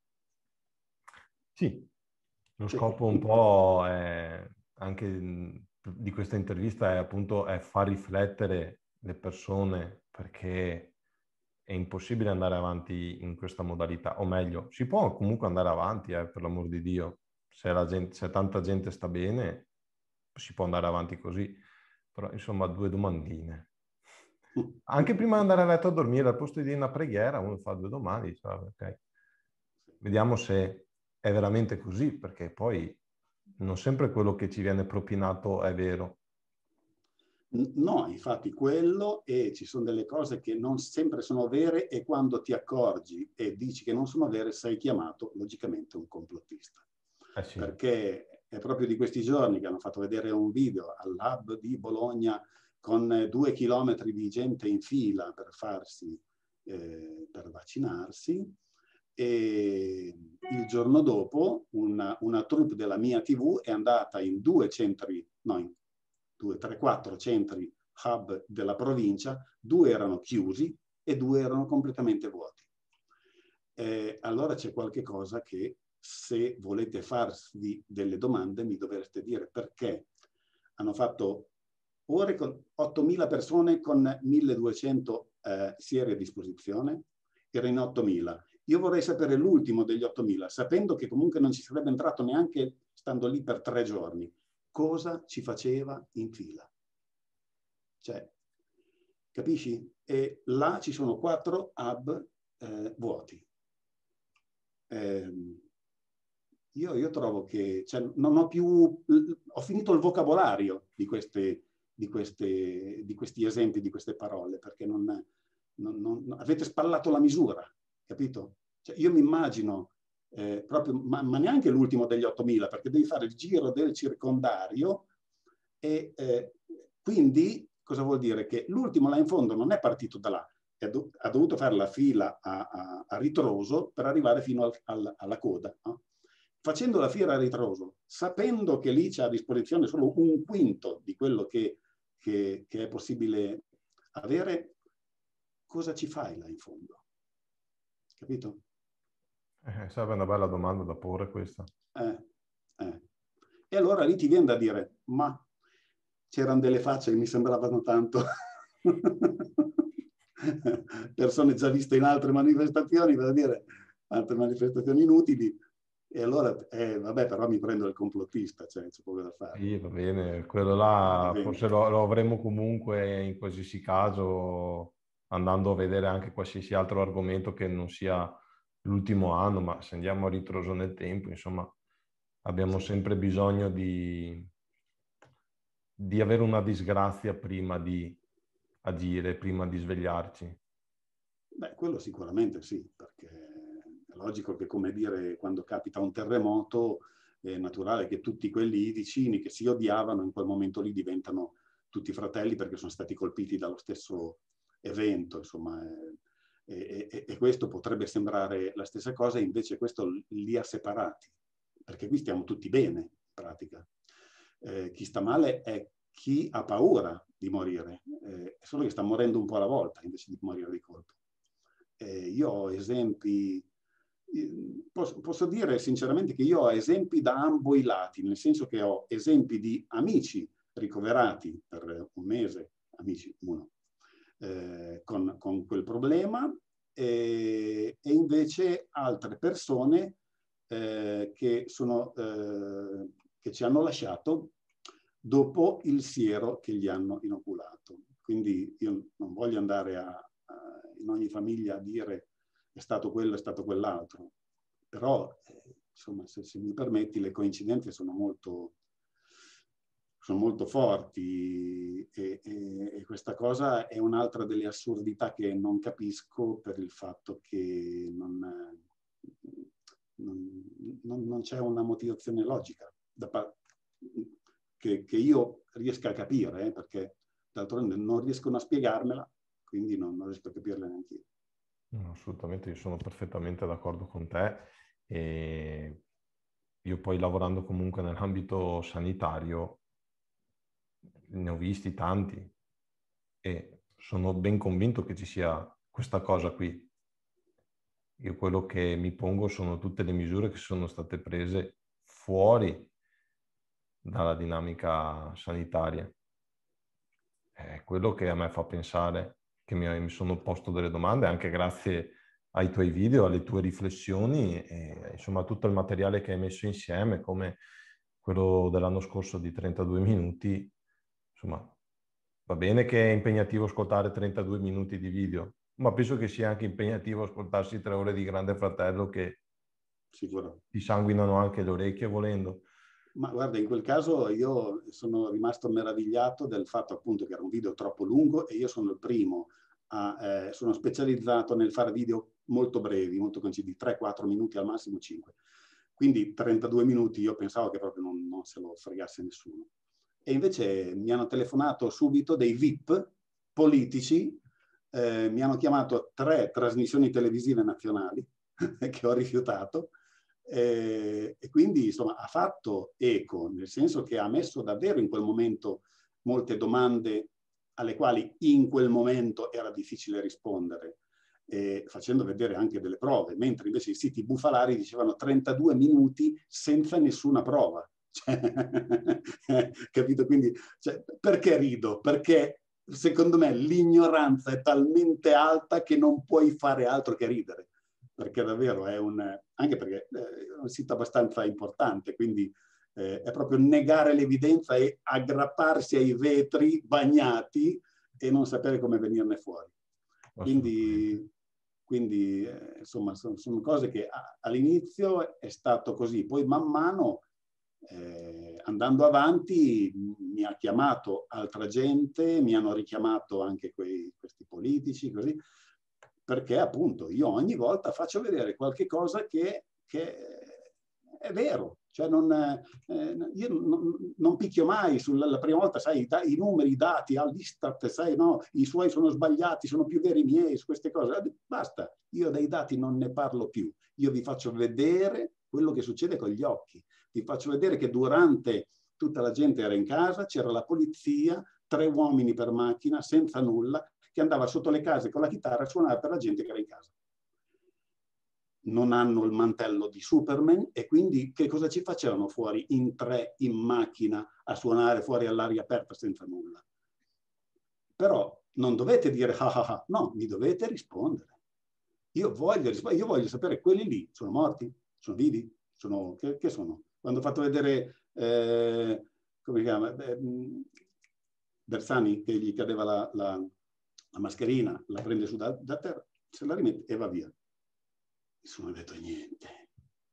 [SPEAKER 1] Sì, lo
[SPEAKER 2] Sì.
[SPEAKER 1] scopo un po' è anche di questa intervista è appunto è far riflettere le persone, perché è impossibile andare avanti in questa modalità, o meglio, si può comunque andare avanti, eh, per l'amor di Dio, se, la gente, se tanta gente sta bene, si può andare avanti così, però insomma due domandine. Anche prima di andare a letto a dormire, al posto di dire una preghiera, uno fa due domande, dice, ok, vediamo se è veramente così, perché poi non sempre quello che ci viene propinato è vero.
[SPEAKER 2] No, infatti quello, e ci sono delle cose che non sempre sono vere, e quando ti accorgi e dici che non sono vere sei chiamato logicamente un complottista.
[SPEAKER 1] Eh sì.
[SPEAKER 2] Perché è proprio di questi giorni che hanno fatto vedere un video all'hub di Bologna con due chilometri di gente in fila per farsi, eh, per vaccinarsi, e il giorno dopo una, una troupe della Mia tivù è andata in due centri, no, in due, tre, quattro centri hub della provincia, due erano chiusi e due erano completamente vuoti. Eh, allora c'è qualche cosa che, se volete farvi delle domande, mi dovreste dire perché hanno fatto ore con ottomila persone con milleduecento eh, sieri a disposizione, era in ottomila. Io vorrei sapere l'ultimo degli ottomila, sapendo che comunque non ci sarebbe entrato neanche stando lì per tre giorni. Cosa ci faceva in fila? Cioè, capisci? E là ci sono quattro hub eh, vuoti. Eh, io, io trovo che cioè, non ho più, ho finito il vocabolario di, queste, di, queste, di questi esempi, di queste parole, perché non, non, non avete spallato la misura, capito? Cioè, io mi immagino eh, proprio, ma, ma neanche l'ultimo degli ottomila, perché devi fare il giro del circondario e eh, quindi cosa vuol dire? Che l'ultimo là in fondo non è partito da là, do, ha dovuto fare la fila a, a, a ritroso per arrivare fino al, al, alla coda. No? Facendo la fila a ritroso, sapendo che lì c'è a disposizione solo un quinto di quello che, che, che è possibile avere, cosa ci fai là in fondo? Capito?
[SPEAKER 1] Eh, sarebbe una bella domanda da porre questa.
[SPEAKER 2] Eh, eh. E allora lì ti viene da dire, ma c'erano delle facce che mi sembravano tanto persone già viste in altre manifestazioni, per dire, altre manifestazioni inutili, e allora, eh, vabbè, però mi prendo il complottista, cioè c'è poco da fare.
[SPEAKER 1] Sì, va bene, quello
[SPEAKER 2] Va
[SPEAKER 1] là
[SPEAKER 2] bene.
[SPEAKER 1] forse lo, lo avremo comunque in qualsiasi caso andando a vedere anche qualsiasi altro argomento che non sia l'ultimo anno, ma se andiamo a ritroso nel tempo, insomma, abbiamo
[SPEAKER 2] Sì.
[SPEAKER 1] sempre bisogno di, di avere una disgrazia prima di agire, prima di svegliarci.
[SPEAKER 2] Beh, quello sicuramente sì, perché è logico che, come dire, quando capita un terremoto è naturale che tutti quelli vicini che si odiavano in quel momento lì diventano tutti fratelli perché sono stati colpiti dallo stesso evento, insomma. E, e, e questo potrebbe sembrare la stessa cosa, invece questo li ha separati, perché qui stiamo tutti bene, in pratica. Eh, chi sta male è chi ha paura di morire, eh, è solo che sta morendo un po' alla volta invece di morire di colpo. Eh, io ho esempi, eh, posso, posso dire sinceramente che io ho esempi da ambo i lati, nel senso che ho esempi di amici ricoverati per un mese, amici, uno, eh, con, con quel problema, e, e invece altre persone eh, che, sono, eh, che ci hanno lasciato dopo il siero che gli hanno inoculato. Quindi io non voglio andare a, a, in ogni famiglia a dire è stato quello, è stato quell'altro, però eh, insomma, se, se mi permetti, le coincidenze sono molto, sono molto forti e, e, e questa cosa è un'altra delle assurdità che non capisco, per il fatto che non, non, non, non c'è una motivazione logica da parte Che, che io riesca a capire, eh, perché d'altronde non riescono a spiegarmela, quindi non, non riesco a capirla neanche io.
[SPEAKER 1] No, assolutamente, io sono perfettamente d'accordo con te e io poi lavorando comunque nell'ambito sanitario ne ho visti tanti e sono ben convinto che ci sia questa cosa qui. Io quello che mi pongo sono tutte le misure che sono state prese fuori dalla dinamica sanitaria. È quello che a me fa pensare, che mi, mi sono posto delle domande anche grazie ai tuoi video, alle tue riflessioni e insomma tutto il materiale che hai messo insieme, come quello dell'anno scorso di trentadue minuti. Insomma, va bene che è impegnativo ascoltare trentadue minuti di video, ma penso che sia anche impegnativo ascoltarsi tre ore di Grande Fratello che
[SPEAKER 2] Sicuro.
[SPEAKER 1] ti sanguinano anche le orecchie volendo.
[SPEAKER 2] Ma guarda, in quel caso io sono rimasto meravigliato del fatto appunto che era un video troppo lungo e io sono il primo, a, eh, sono specializzato nel fare video molto brevi, molto concisi, di tre quattro minuti al massimo cinque. Quindi trentadue minuti io pensavo che proprio non, non se lo fregasse nessuno. E invece mi hanno telefonato subito dei V I P politici, eh, mi hanno chiamato a tre trasmissioni televisive nazionali che ho rifiutato. Eh, e quindi insomma ha fatto eco, nel senso che ha messo davvero in quel momento molte domande alle quali in quel momento era difficile rispondere, eh, facendo vedere anche delle prove, mentre invece i siti bufalari dicevano trentadue minuti senza nessuna prova. Cioè, capito? Quindi cioè, perché rido? Perché secondo me l'ignoranza è talmente alta che non puoi fare altro che ridere, perché davvero è un, anche perché è un sito abbastanza importante, quindi eh, è proprio negare l'evidenza e aggrapparsi ai vetri bagnati e non sapere come venirne fuori. Quindi, quindi eh, insomma, sono, sono cose che all'inizio è stato così, poi man mano eh, andando avanti mi ha chiamato altra gente, mi hanno richiamato anche quei, questi politici, così, perché appunto io ogni volta faccio vedere qualche cosa che, che è vero, cioè non, eh, io non, non picchio mai sulla la prima volta, sai, i, i numeri, i dati all'Istat, sai, no, i suoi sono sbagliati, sono più veri i miei, su queste cose, basta, io dei dati non ne parlo più, io vi faccio vedere quello che succede con gli occhi, vi faccio vedere che durante tutta la gente era in casa, c'era la polizia, tre uomini per macchina, senza nulla, che andava sotto le case con la chitarra a suonare per la gente che era in casa. non hanno il mantello di Superman, e quindi che cosa ci facevano fuori in tre in macchina a suonare fuori all'aria aperta senza nulla? Però non dovete dire ah ah ah, no, mi dovete rispondere. Io voglio, io voglio sapere, quelli lì sono morti? Sono vivi? Sono, che, che sono? Quando ho fatto vedere, eh, come si chiama, eh, Bersani, che gli cadeva la, la, la mascherina, la prende su da, da terra, se la rimette e va via. Nessuno ha detto niente.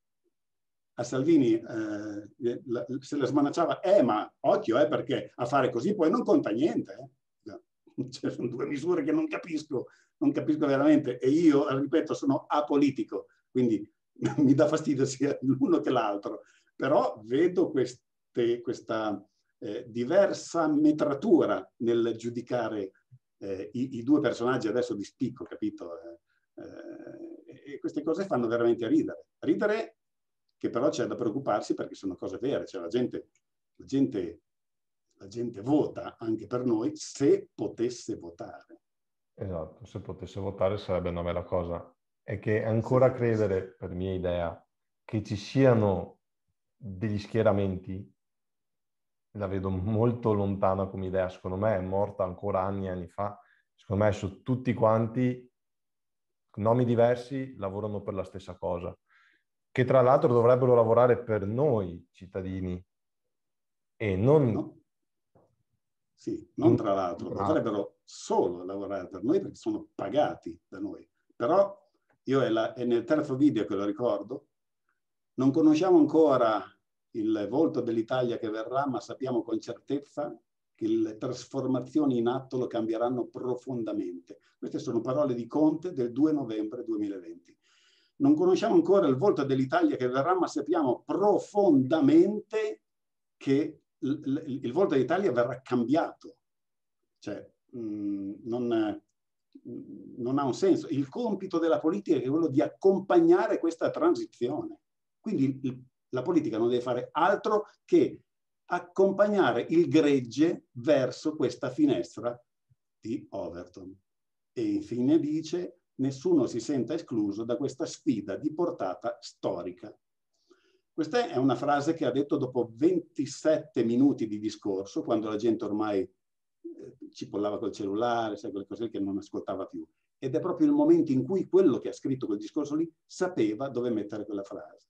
[SPEAKER 2] A Salvini eh, la, se la smanacciava, eh ma occhio, eh, perché a fare così poi non conta niente. Eh. Cioè, sono due misure che non capisco, non capisco veramente, e io, ripeto, sono apolitico, quindi mi dà fastidio sia l'uno che l'altro, però vedo queste, questa eh, diversa metratura nel giudicare eh, i, i due personaggi adesso di spicco, capito? Eh, eh, e queste cose fanno veramente ridere. Ridere che però c'è da preoccuparsi, perché sono cose vere, cioè la gente, la gente, la gente vota anche per noi se potesse votare.
[SPEAKER 1] Esatto, se potesse votare sarebbe una bella cosa. È che ancora
[SPEAKER 2] sì,
[SPEAKER 1] credere, per mia idea, che ci siano degli schieramenti, la vedo molto lontana come idea. Secondo me è morta ancora anni e anni fa. Secondo me su tutti quanti, nomi diversi, lavorano per la stessa cosa, che tra l'altro dovrebbero lavorare per noi cittadini e non...
[SPEAKER 2] No? Sì, non
[SPEAKER 1] in...
[SPEAKER 2] tra l'altro, dovrebbero solo lavorare per noi perché sono pagati da noi. Però io è, la, è nel terzo video che lo ricordo, non conosciamo ancora il volto dell'Italia che verrà, ma sappiamo con certezza che le trasformazioni in atto lo cambieranno profondamente. Queste sono parole di Conte del due novembre duemilaventi. Non conosciamo ancora il volto dell'Italia che verrà, ma sappiamo profondamente che il, il, il volto dell'Italia verrà cambiato. Cioè, mh, non, non ha un senso. Il compito della politica è quello di accompagnare questa transizione. Quindi il, la politica non deve fare altro che accompagnare il gregge verso questa finestra di Overton. E infine dice: nessuno si senta escluso da questa sfida di portata storica. Questa è una frase che ha detto dopo ventisette minuti di discorso, quando la gente ormai eh, cipollava col cellulare, sai, quelle cose che non ascoltava più. Ed è proprio il momento in cui quello che ha scritto quel discorso lì sapeva dove mettere quella frase.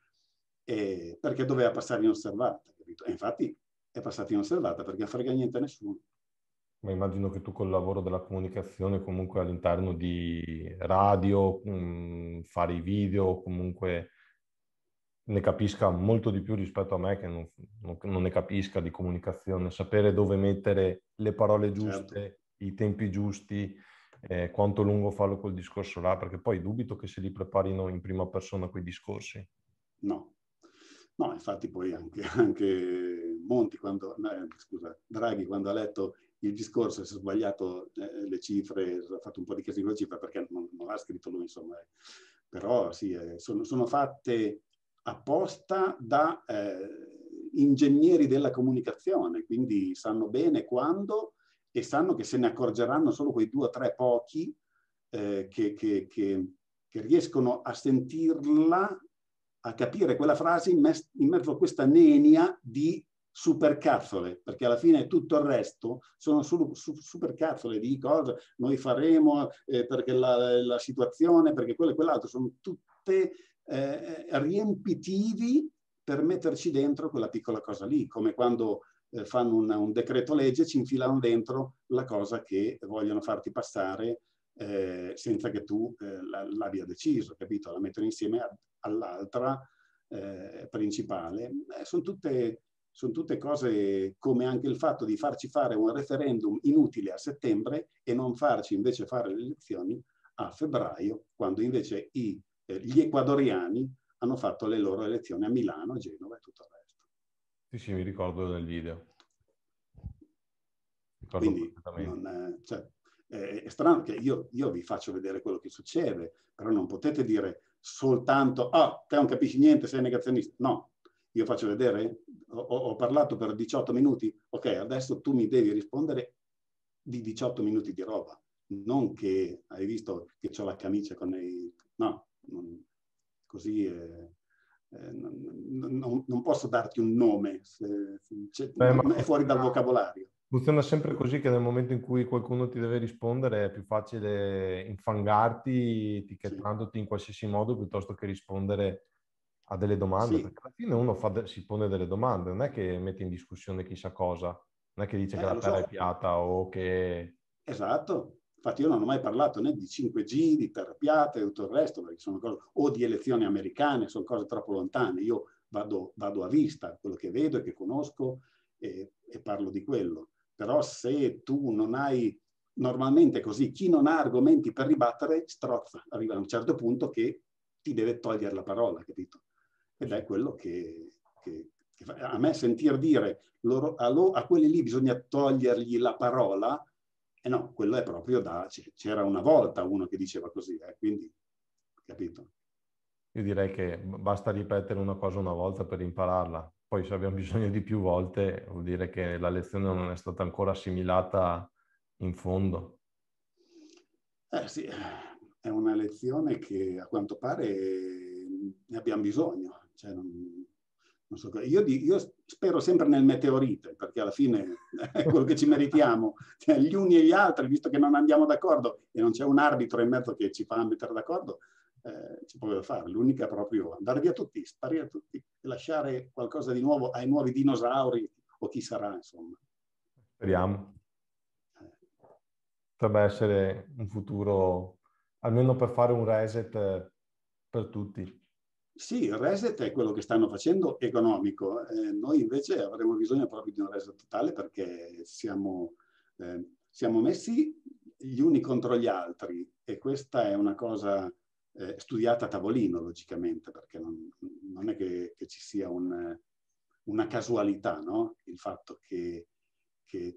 [SPEAKER 2] E perché doveva passare inosservata, capito? E infatti è passata inosservata perché non frega niente a nessuno.
[SPEAKER 1] Ma immagino che tu col lavoro della comunicazione, comunque all'interno di radio, mh, fare i video, comunque ne capisca molto di più rispetto a me che non, non, non ne capisca di comunicazione, sapere dove mettere le parole giuste,
[SPEAKER 2] Certo.
[SPEAKER 1] i tempi giusti, eh, quanto lungo farlo quel discorso là, perché poi dubito che se li preparino in prima persona quei discorsi.
[SPEAKER 2] No. No, infatti poi anche, anche Monti, quando, eh, scusa, Draghi, quando ha letto il discorso, si è sbagliato eh, le cifre, ha fatto un po' di casino con le cifre perché non, non l'ha scritto lui, insomma. Eh. Però sì, eh, sono, sono fatte apposta da eh, ingegneri della comunicazione, quindi sanno bene quando e sanno che se ne accorgeranno solo quei due o tre pochi eh, che, che, che, che riescono a sentirla, a capire quella frase in, me in mezzo a questa nenia di supercazzole, perché alla fine tutto il resto sono solo su supercazzole di cosa noi faremo eh, perché la, la situazione, perché quello e quell'altro sono tutte eh, riempitivi per metterci dentro quella piccola cosa lì, come quando eh, fanno un, un decreto legge, ci infilano dentro la cosa che vogliono farti passare eh, senza che tu eh, l'abbia deciso, capito? La mettono insieme a, all'altra eh, principale. Eh, sono tutte, son tutte cose, come anche il fatto di farci fare un referendum inutile a settembre e non farci invece fare le elezioni a febbraio, quando invece i, eh, gli ecuadoriani hanno fatto le loro elezioni a Milano, Genova e tutto il resto.
[SPEAKER 1] Sì, sì, mi ricordo del video. Ricordo
[SPEAKER 2] Quindi
[SPEAKER 1] perfettamente.
[SPEAKER 2] non, cioè, è strano che io, io vi faccio vedere quello che succede, però non potete dire soltanto, ah, te non capisci niente, sei negazionista. No, io faccio vedere, ho, ho parlato per diciotto minuti, ok, adesso tu mi devi rispondere di diciotto minuti di roba, non che hai visto che ho la camicia con i... No, non, così eh, eh, non, non, non posso darti un nome, se, se,
[SPEAKER 1] Beh, ma
[SPEAKER 2] è fuori dal vocabolario.
[SPEAKER 1] funziona sempre così, che nel momento in cui qualcuno ti deve rispondere è più facile infangarti etichettandoti in qualsiasi modo piuttosto che rispondere a delle domande,
[SPEAKER 2] Sì,
[SPEAKER 1] perché alla fine uno fa de- si pone delle domande, non è che mette in discussione chissà cosa, non è che dice che
[SPEAKER 2] eh,
[SPEAKER 1] la
[SPEAKER 2] lo
[SPEAKER 1] Terra è
[SPEAKER 2] so,
[SPEAKER 1] piatta o che...
[SPEAKER 2] esatto. Infatti io non ho mai parlato né di cinque G, di terre piatte e tutto il resto, perché sono cose, o di elezioni americane, sono cose troppo lontane. Io vado, vado a vista, quello che vedo e che conosco e, e parlo di quello. Però se tu non hai, normalmente così, chi non ha argomenti per ribattere strozza, arriva a un certo punto che ti deve togliere la parola, capito? Ed è quello che, che, che fa. A me sentir dire loro, a, lo, a quelli lì bisogna togliergli la parola, e eh no, quello è proprio da, c'era una volta uno che diceva così, eh, quindi, capito?
[SPEAKER 1] Io direi che basta ripetere una cosa una volta per impararla. Poi se abbiamo bisogno di più volte, vuol dire che la lezione non è stata ancora assimilata in fondo.
[SPEAKER 2] Eh sì, è una lezione che a quanto pare ne abbiamo bisogno. Cioè, non, non so, io, io spero sempre nel meteorite, perché alla fine è quello che ci meritiamo. Cioè, gli uni e gli altri, visto che non andiamo d'accordo e non c'è un arbitro in mezzo che ci fa mettere d'accordo, eh, ci può fare. L'unica è proprio andare via tutti, sparire tutti e lasciare qualcosa di nuovo ai nuovi dinosauri o chi sarà, insomma.
[SPEAKER 1] Speriamo. Potrebbe essere un futuro, almeno per fare un reset per tutti.
[SPEAKER 2] Sì, il reset è quello che stanno facendo economico. Eh, noi invece avremo bisogno proprio di un reset totale perché siamo, eh, siamo messi gli uni contro gli altri e questa è una cosa eh, studiata a tavolino, logicamente, perché non, non è che, che ci sia un, una casualità, no? Il fatto che, che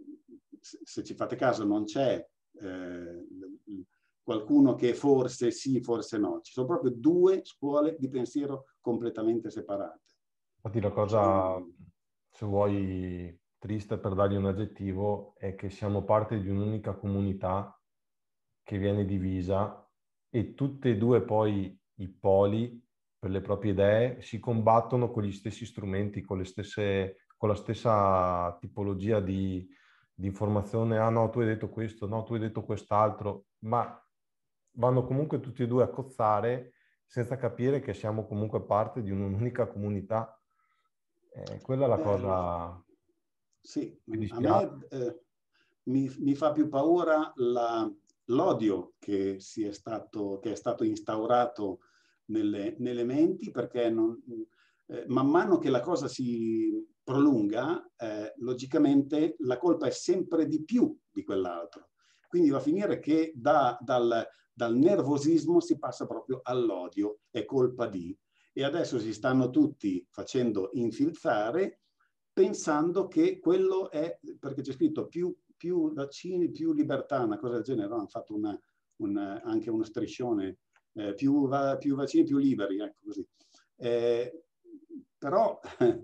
[SPEAKER 2] se ci fate caso non c'è eh, qualcuno che forse sì, forse no. Ci sono proprio due scuole di pensiero completamente separate.
[SPEAKER 1] Infatti la cosa, se vuoi, triste per dargli un aggettivo, è che siamo parte di un'unica comunità che viene divisa e tutte e due poi i poli per le proprie idee si combattono con gli stessi strumenti, con le stesse, con la stessa tipologia di, di informazione. Ah no, tu hai detto questo, no, tu hai detto quest'altro, ma vanno comunque tutti e due a cozzare senza capire che siamo comunque parte di un'unica comunità. Eh, quella è la
[SPEAKER 2] Eh,
[SPEAKER 1] cosa
[SPEAKER 2] sì,
[SPEAKER 1] che mi
[SPEAKER 2] a
[SPEAKER 1] dispiace.
[SPEAKER 2] me eh, mi, mi fa più paura la, l'odio che, si è stato, che è stato instaurato nelle, nelle menti perché non, eh, man mano che la cosa si prolunga, eh, logicamente la colpa è sempre di più di quell'altro. Quindi va a finire che da, dal, dal nervosismo si passa proprio all'odio, è colpa di. E adesso si stanno tutti facendo infilzare pensando che quello è, perché c'è scritto più, più vaccini, più libertà, una cosa del genere, no? Hanno fatto una, una, anche uno striscione, eh, più, va, più vaccini, più liberi, ecco così. Eh, però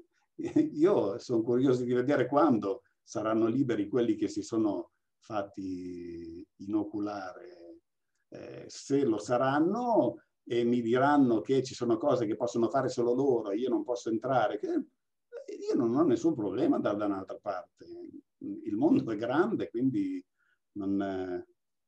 [SPEAKER 2] io sono curioso di vedere quando saranno liberi quelli che si sono fatti inoculare, eh, se lo saranno e mi diranno che ci sono cose che possono fare solo loro, io non posso entrare, che io non ho nessun problema ad andare da un'altra parte. Il mondo è grande, quindi non,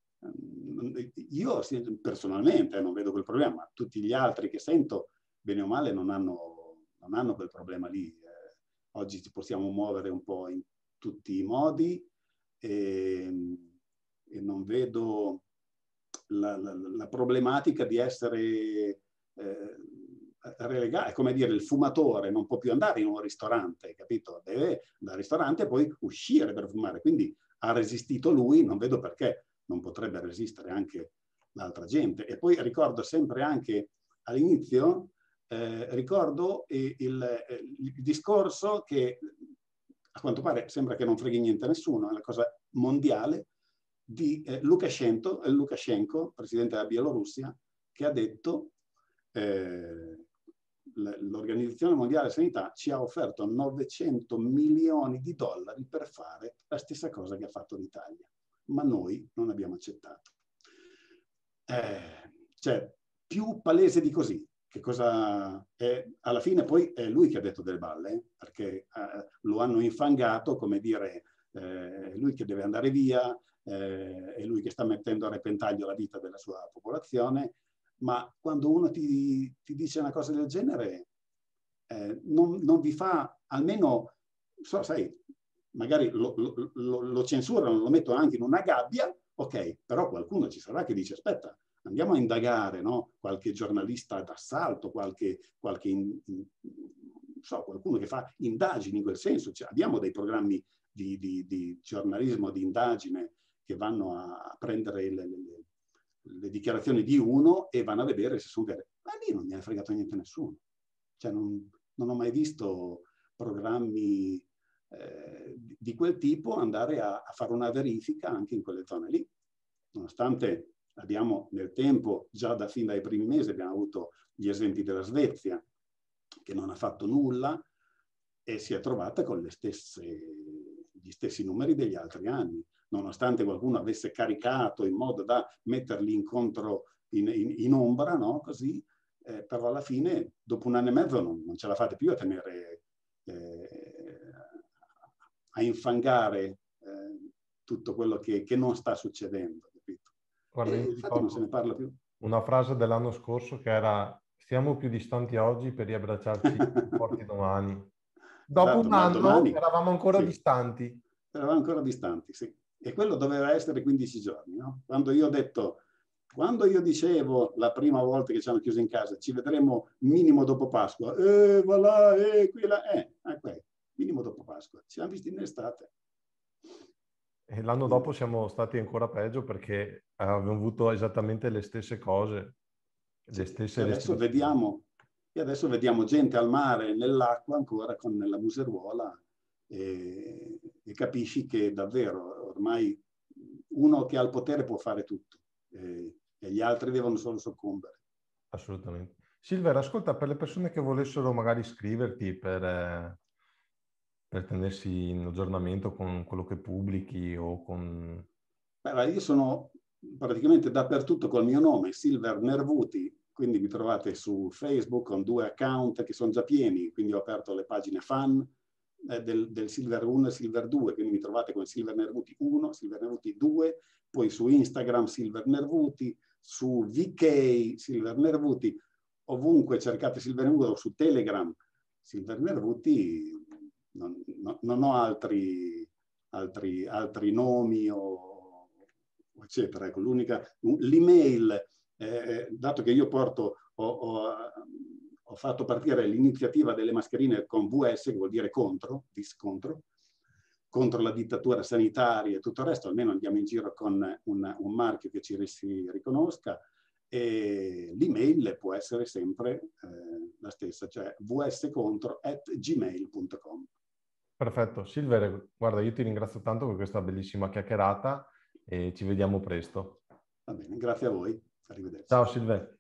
[SPEAKER 2] io personalmente non vedo quel problema, ma tutti gli altri che sento, bene o male, non hanno, non hanno quel problema lì. Eh, oggi ci possiamo muovere un po' in tutti i modi e, e non vedo la, la, la problematica di essere eh, relegare, è come dire, il fumatore non può più andare in un ristorante, capito? Deve andare al ristorante e poi uscire per fumare, quindi ha resistito lui, non vedo perché non potrebbe resistere anche l'altra gente. E poi ricordo sempre anche all'inizio, eh, ricordo il, il, il discorso che a quanto pare sembra che non freghi niente a nessuno, è una cosa mondiale, di eh, Lukashenko, eh, Lukashenko, presidente della Bielorussia, che ha detto eh, l'Organizzazione Mondiale della Sanità ci ha offerto novecento milioni di dollari per fare la stessa cosa che ha fatto l'Italia, ma noi non abbiamo accettato. Eh, cioè, più palese di così. che cosa è, alla fine poi è lui che ha detto delle balle, eh, perché eh, lo hanno infangato, come dire, eh, è lui che deve andare via, eh, è lui che sta mettendo a repentaglio la vita della sua popolazione, ma quando uno ti, ti dice una cosa del genere, eh, non, non vi fa almeno, so, sai, magari lo, lo, lo, lo censurano, lo mettono anche in una gabbia, ok, però qualcuno ci sarà che dice, aspetta, andiamo a indagare, no? Qualche giornalista d'assalto, qualche, qualche in, in, so, qualcuno che fa indagini in quel senso. Cioè, abbiamo dei programmi di, di, di giornalismo, di indagine, che vanno a prendere le, le, le dichiarazioni di uno e vanno a vedere se sono vere. Ma lì non mi ha fregato niente nessuno. Cioè, non, non ho mai visto programmi eh, di quel tipo andare a, a fare una verifica anche in quelle zone lì. Nonostante abbiamo nel tempo, già da fin dai primi mesi, abbiamo avuto gli esempi della Svezia, che non ha fatto nulla e si è trovata con le stesse, gli stessi numeri degli altri anni, nonostante qualcuno avesse caricato in modo da metterli incontro in, in, in ombra, no? Così, eh, però alla fine, dopo un anno e mezzo, non, non ce la fate più a tenere, eh, a infangare eh, tutto quello che, che non sta succedendo. Capito?
[SPEAKER 1] Guarda,
[SPEAKER 2] E
[SPEAKER 1] io mi
[SPEAKER 2] infatti non se ne
[SPEAKER 1] ricordo
[SPEAKER 2] parla più.
[SPEAKER 1] una frase dell'anno scorso che era: stiamo più distanti oggi per riabbracciarci più forti domani. Dopo
[SPEAKER 2] Esatto,
[SPEAKER 1] un
[SPEAKER 2] ma
[SPEAKER 1] anno
[SPEAKER 2] domani,
[SPEAKER 1] eravamo ancora
[SPEAKER 2] sì,
[SPEAKER 1] distanti.
[SPEAKER 2] eravamo ancora distanti, sì. E quello doveva essere quindici giorni, no? Quando io ho detto, quando io dicevo la prima volta che ci hanno chiuso in casa, ci vedremo minimo dopo Pasqua, eh, va là, eh, qui là, eh, okay, minimo dopo Pasqua. Ci siamo visti in estate.
[SPEAKER 1] E l'anno
[SPEAKER 2] Quindi,
[SPEAKER 1] dopo siamo stati ancora peggio perché abbiamo avuto esattamente le stesse cose, le
[SPEAKER 2] sì.
[SPEAKER 1] stesse
[SPEAKER 2] E adesso
[SPEAKER 1] restrizioni.
[SPEAKER 2] vediamo, e adesso vediamo gente al mare, nell'acqua ancora con la museruola e, e capisci che davvero ormai uno che ha il potere può fare tutto e, e gli altri devono solo soccombere.
[SPEAKER 1] Assolutamente. Silver, ascolta, per le persone che volessero magari scriverti per, eh, per tenersi in aggiornamento con quello che pubblichi o con...
[SPEAKER 2] Beh, io sono praticamente dappertutto col mio nome, Silver Nervuti, quindi mi trovate su Facebook con due account che sono già pieni, quindi ho aperto le pagine fan eh, del, del Silver uno e Silver due, quindi mi trovate con Silver Nervuti uno, Silver Nervuti due, poi su Instagram Silver Nervuti, su V K Silver Nervuti, ovunque cercate Silver Nervuti o su Telegram Silver Nervuti, non, no, non ho altri, altri, altri nomi o eccetera. Ecco, l'unica, l'email, eh, dato che io porto, ho, ho, ho fatto partire l'iniziativa delle mascherine con V S, che vuol dire contro, discontro, contro la dittatura sanitaria e tutto il resto, almeno andiamo in giro con un, un marchio che ci si riconosca, e l'email può essere sempre eh, la stessa, cioè vscontro at gmail punto com.
[SPEAKER 1] Perfetto. Silver, guarda, io ti ringrazio tanto per questa bellissima chiacchierata e ci vediamo presto.
[SPEAKER 2] Va bene, grazie a voi, arrivederci.
[SPEAKER 1] Ciao Silver.